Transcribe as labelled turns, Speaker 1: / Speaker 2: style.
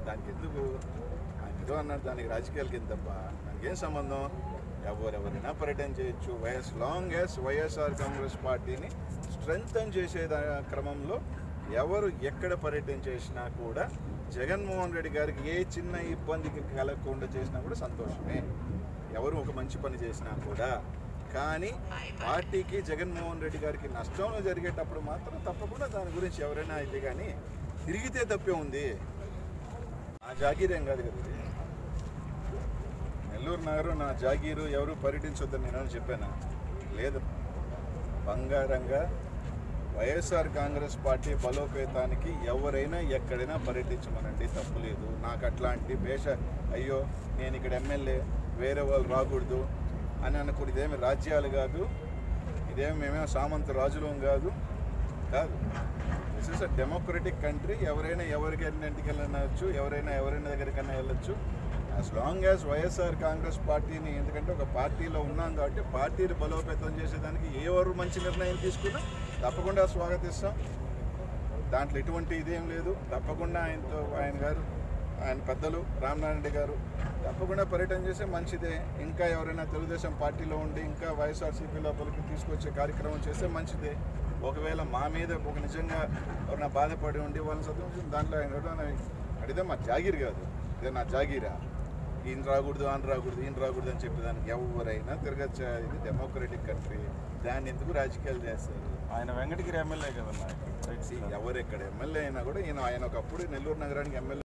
Speaker 1: దానికి ఎందుకు ఆయన ఏదో అన్నాడు, దానికి రాజకీయాలకి ఎంత తప్ప దానికి ఏం సంబంధం? ఎవరెవరైనా పర్యటన చేయొచ్చు. లాంగ్ యాజ్ వైఎస్ఆర్ కాంగ్రెస్ పార్టీని స్ట్రెంగ్తన్ చేసే క్రమంలో ఎవరు ఎక్కడ పర్యటన చేసినా కూడా జగన్మోహన్ రెడ్డి గారికి ఏ చిన్న ఇబ్బందికి కలగకుండా చేసినా కూడా సంతోషమే. ఎవరు ఒక మంచి పని చేసినా కూడా. కానీ పార్టీకి జగన్మోహన్ రెడ్డి గారికి నష్టం జరిగేటప్పుడు మాత్రం తప్పకుండా దాని గురించి ఎవరైనా అయితే కానీ తిరిగితే తప్పే ఉంది. ఆ జాగీరేం కాదు కదా ఇది. నెల్లూరు నగరు నా జాగీరు, ఎవరు పర్యటించొద్దని నేను చెప్పాను. లేదు, బంగారంగా వైఎస్ఆర్ కాంగ్రెస్ పార్టీ బలోపేతానికి ఎవరైనా ఎక్కడైనా పర్యటించమనండి, తప్పులేదు. నాకు అట్లాంటి అయ్యో నేను ఇక్కడ ఎమ్మెల్యే వేరే వాళ్ళు రాకూడదు అని అనుకుని ఇదేమి రాజ్యాలు కాదు, ఇదేమి మేమేమో సామంత రాజులం కాదు. This is a democratic country. ఎవరైనా ఎవరికైనా ఇంటికి వెళ్ళవచ్చు, ఎవరైనా దగ్గరికైనా వెళ్ళొచ్చు. As long as YSR Congress పార్టీని, ఎందుకంటే ఒక పార్టీలో ఉన్నాం కాబట్టి పార్టీని బలోపేతం చేసేదానికి ఎవరు మంచి నిర్ణయం తీసుకున్నా తప్పకుండా స్వాగతిస్తాం. దాంట్లో ఎటువంటి ఇదేం లేదు. తప్పకుండా ఆయన పెద్దలు రామనారాయణ రెడ్డి గారు తప్పకుండా పర్యటన చేస్తే మంచిదే. ఇంకా ఎవరైనా తెలుగుదేశం పార్టీలో ఉండి ఇంకా వైఎస్ఆర్సీపీ లోపలికి తీసుకొచ్చే కార్యక్రమం చేస్తే మంచిదే. ఒకవేళ మా మీద ఒక నిజంగా ఎవరైనా బాధపడి ఉండి వాళ్ళని చదువు దాంట్లో ఆయన అడిగితే మా జాగీర్ కాదు, ఇదే నా జాగీరా, ఈయన రాకూడదు ఈయన రాకూడదు అని చెప్పేదానికి ఎవరైనా తిరగచ్చు. ఇది డెమోక్రటిక్ కంట్రీ. దాన్ని ఎందుకు రాజకీయాలు చేస్తారు?
Speaker 2: ఆయన వెంకటగిరి ఎమ్మెల్యే కదన్నా.
Speaker 1: ఎవరు ఎక్కడ ఎమ్మెల్యే అయినా కూడా ఆయన ఒకప్పుడు నెల్లూరు నగరానికి ఎమ్మెల్యే